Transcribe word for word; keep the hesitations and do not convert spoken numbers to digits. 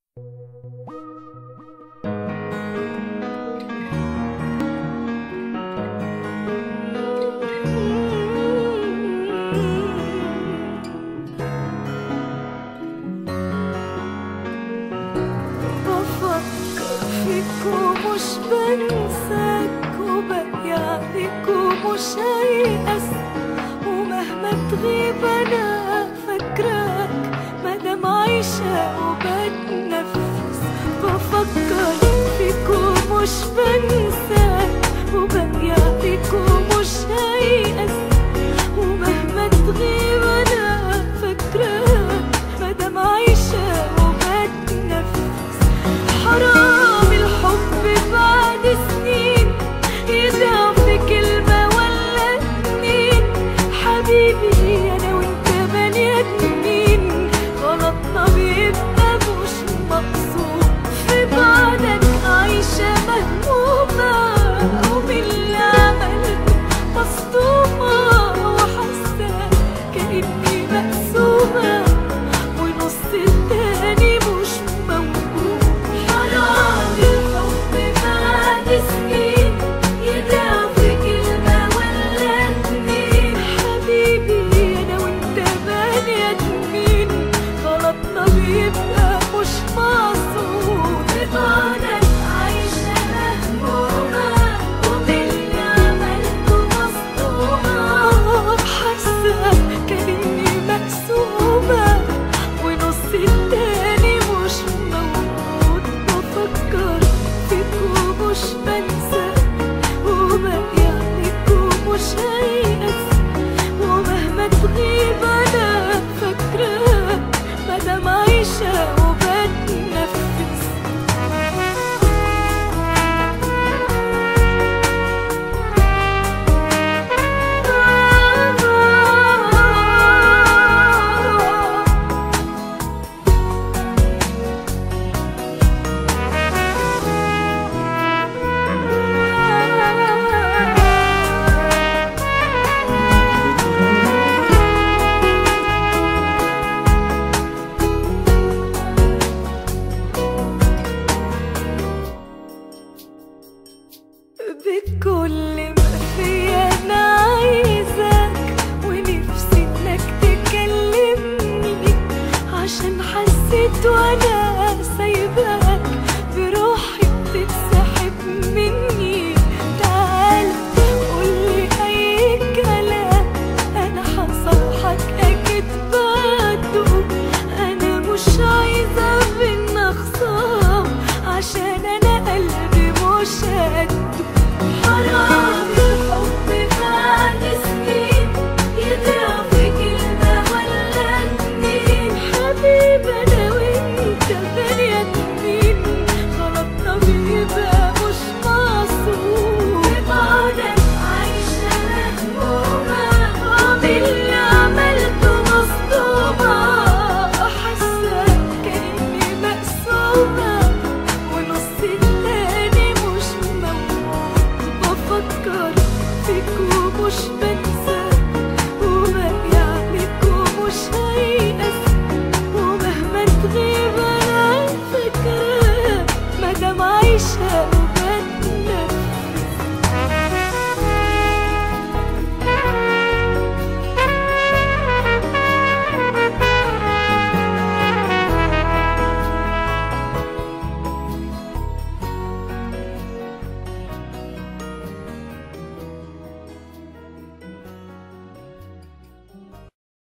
ومش بنساك وباقي عليك ومش هيأس، ومهما تغيب أنا فاكراك مادام عايشة وبتنفس. بفكر فيك ومش بنساك وباقي عليك ومش هيأس، ومهما تغيب أنا فاكراك مادام عايشة وبتنفس. حرام الحب بعد سنين يضيع في كلمة ولا اتنين. حبيبي أنا وأنت بني آدمين، غلطنا بيبقى مش مقصود. في بعدك عايشة مهمومة ومن اللي عملته مصدومة، وحاسة كأني مقسومة ونص التاني مش موجود. حرام الحب بعد سنين يضيع في كلمة ولا اتنين. حبيبي أنا وأنت بني آدمين، غلطنا بيبقى مش مقصود. في بعدك عايشة مهمومة وباللي عملته مصدومة، حاسة كأني مقسومة ونص التاني مش موجود. بفكر فيك ومش بنساك وباقي عليك ومش هيأس، ومهما تغيب أنا فاكراك مادام عايشة وبتنفس. بكل ما فيا أنا عايزاك، ونفسي إنك تكلمني، عشان حسيت وأنا